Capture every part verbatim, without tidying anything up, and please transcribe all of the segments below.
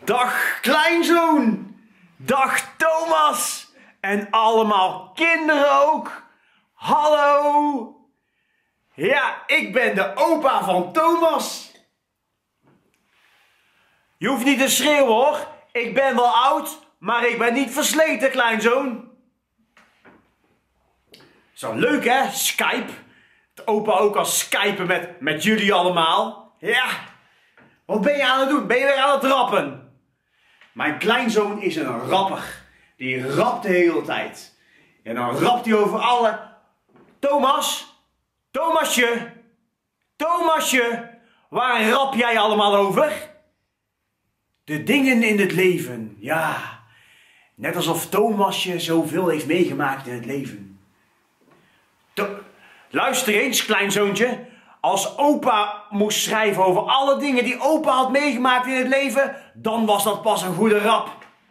Dag kleinzoon, dag Thomas en allemaal kinderen ook. Hallo. Ja, ik ben de opa van Thomas. Je hoeft niet te schreeuwen hoor, ik ben wel oud, maar ik ben niet versleten kleinzoon. Zo leuk hè, Skype. Dat opa ook al skypen met, met jullie allemaal. Ja, wat ben je aan het doen? Ben je weer aan het rappen? Mijn kleinzoon is een rapper. Die rapt de hele tijd. En dan rapt hij over alle... Thomas? Thomasje? Thomasje? Waar rap jij allemaal over? De dingen in het leven, ja. Net alsof Thomasje zoveel heeft meegemaakt in het leven. To Luister eens, kleinzoontje. Als opa moest schrijven over alle dingen die opa had meegemaakt in het leven, dan was dat pas een goede rap.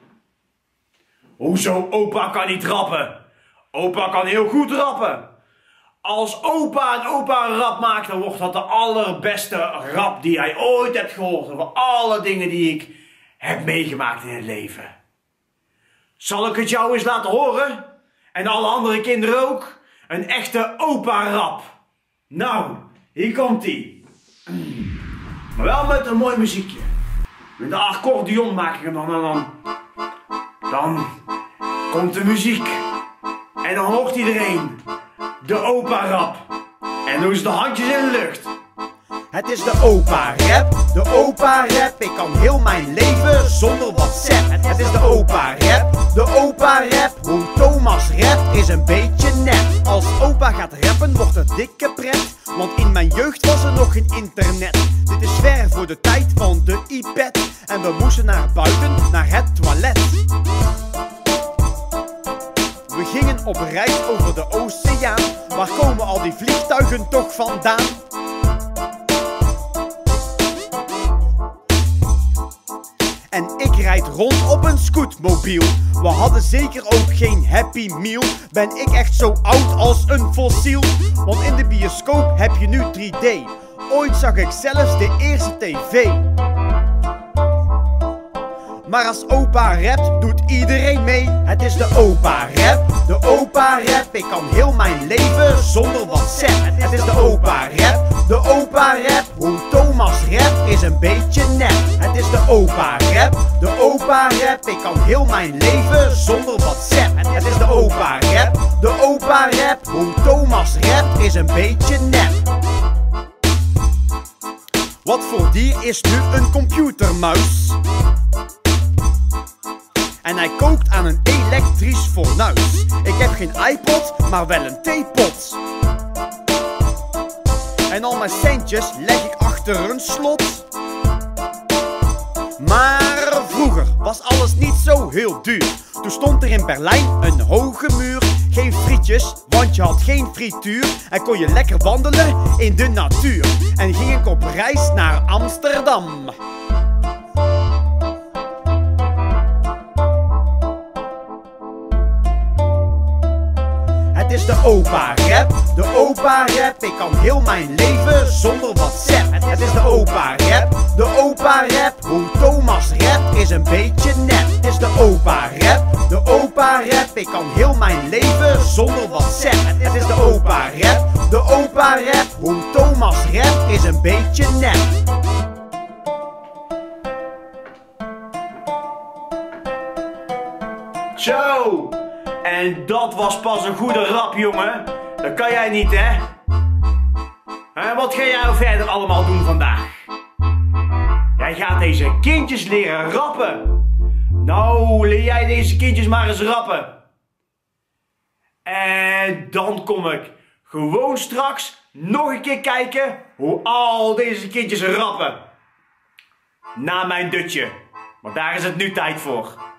Hoezo opa kan niet rappen? Opa kan heel goed rappen. Als opa en opa een rap maakt, dan wordt dat de allerbeste rap die hij ooit hebt gehoord over alle dingen die ik heb meegemaakt in het leven. Zal ik het jou eens laten horen? En alle andere kinderen ook? Een echte opa-rap. Nou, hier komt ie. Maar wel met een mooi muziekje. Met de accordeon maak ik hem dan en dan. Dan komt de muziek. En dan hoort iedereen de opa-rap. En doen ze de handjes in de lucht. Het is de opa-rap, de opa-rap. Ik kan heel mijn leven zonder WhatsApp. Het is de opa-rap, de opa-rap. Hoe Thomas rapt is een beetje nep. Als opa gaat rappen wordt het dikke pret. Want in mijn jeugd was er nog geen internet. Dit is ver voor de tijd van de iPad. En we moesten naar buiten, naar het toilet. We gingen op reis over de oceaan. Waar komen al die vliegtuigen toch vandaan? En ik rijd rond op een scootmobiel. We hadden zeker ook geen Happy Meal. Ben ik echt zo oud als een fossiel? Want in de bioscoop heb je nu drie D. Ooit zag ik zelfs de eerste tv. Maar als opa rapt, doet iedereen mee. Het is de opa-rap, de opa-rap. Ik kan heel mijn leven zonder WhatsApp. Het is de opa-rap, de opa-rap. Hoe Thomas rapt is een beetje nep. Het is de opa-rap, de opa-rap. Ik kan heel mijn leven zonder WhatsApp. Het is de opa-rap, de opa-rap. Hoe Thomas rapt is een beetje nep. Wat voor dier is nu een computermuis? En hij kookt aan een elektrisch fornuis. Ik heb geen iPod, maar wel een theepot. En al mijn centjes leg ik achter een slot. Maar vroeger was alles niet zo heel duur. Toen stond er in Berlijn een hoge muur. Geen frietjes, want je had geen frituur. En kon je lekker wandelen in de natuur. En ging ik op reis naar Amsterdam. Het is de opa-rap, de opa-rap. Ik kan heel mijn leven zonder WhatsApp. Het is de opa-rap, de opa-rap. Hoe Thomas rapt is een beetje nep. Het is de opa-rap, de opa-rap. Ik kan heel mijn leven zonder WhatsApp. Het is de opa-rap, de opa-rap. Hoe Thomas rapt is een beetje nep. Zo. En dat was pas een goede rap, jongen. Dat kan jij niet, hè? En wat ga jij verder allemaal doen vandaag? Jij gaat deze kindjes leren rappen. Nou, leer jij deze kindjes maar eens rappen. En dan kom ik gewoon straks nog een keer kijken hoe al deze kindjes rappen. Na mijn dutje. Want daar is het nu tijd voor.